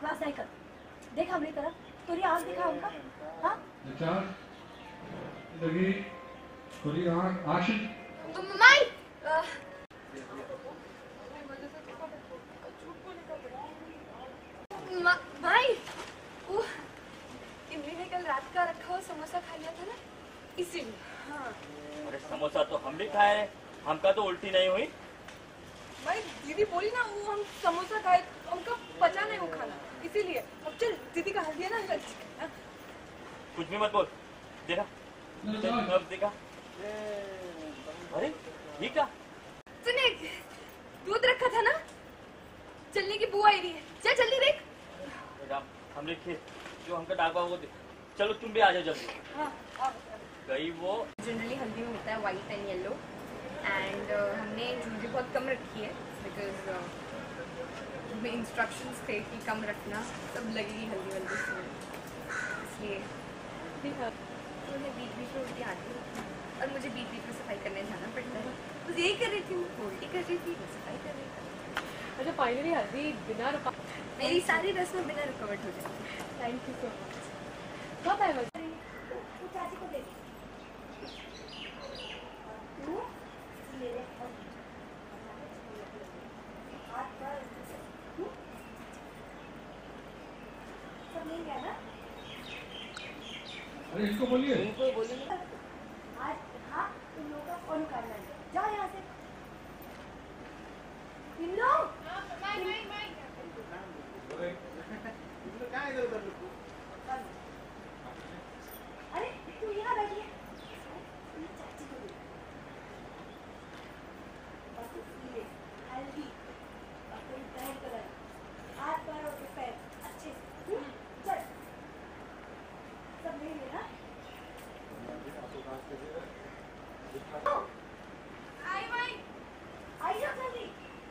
बकवास नहीं कर। देखा हमारी तरफ, थोड़ी आँख दिखा उनका। हाँ लगी थोड़ी आँख आशी माई भाई इमली ने कल रात का रखा हुआ समोसा खा लिया था ना, इसीलिए। हाँ अरे समोसा तो हम भी खाए, हमका तो उल्टी नहीं हुई। भाई दीदी बोली ना वो हम समोसा खाए, हमका पचा नहीं वो खाना, इसीलिए। अब चल दीदी का हल्दी है ना, कुछ भी मत बोल। देखा अब देखा। अरे ये क्या? सुने दूध रखा था ना, चलने की बुआ आई रही है, चल जल्दी देख। हम देखे जो हमका डाका वो चलो तुम भी आ जाओ जल्दी। हाँ गई वो। जनरली हल्दी में होता है वाइट एंड येलो, एंड हमने ज्वेलरी बहुत कम रखी है बिकॉज हमें इंस्ट्रक्शंस थे कि कम रखना, सब लगेगी हल्दी वल्दी इसलिए। मुझे बीच बीच में उल्टी आती है और मुझे बीच बीच में सफाई करने जाना पड़ता है, बस यही कर रही थी, उल्टी कर रही थी, सफाई कर रही थी। अच्छा फाइनली हल्दी बिना रुका, मेरी सारी रस्में बिना रुकावट हो जाती है। Thank you so much. कब आए बच्चे? चाची को दे अरे इसको बोलिए। आज हाँ तुम लोगों का फोन करना है, जाओ यहाँ से। इन लोग अरे तू यहाँ बैठिए, चाची को दे बस इसलिए हल्दी और कोई ब्राउन कलर, हाथ पैर और पैर अच्छे से। चल सब ले लेना। आई जाओ जल्दी।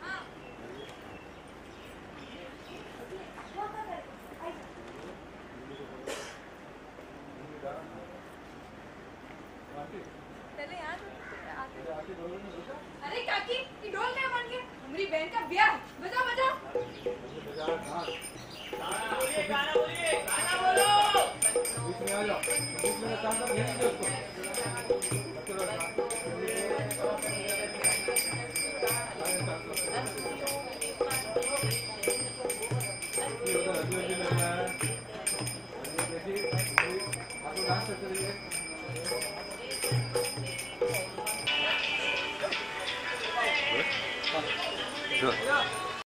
पहले यहाँ अरे काकी ये ढोल क्या बन गया, हमारी बहन का ब्याह, बजाओ बजाओ। गाना बोलिए, गाना बोलो। बीच में आ जाओ, बीच में शांत भेज दो उसको।